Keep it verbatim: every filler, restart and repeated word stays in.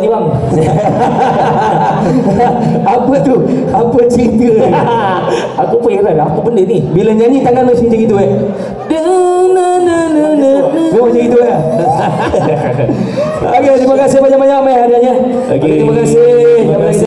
ni bang. Apa tu? Apa cerita ni? Aku pun heran apa benda ni. Bila nyanyi tangan mesti macam gitu eh. Memang macam gitu eh. Okey, terima kasih banyak-banyak mai hadiahnya. Okey. Terima kasih. Terima kasih.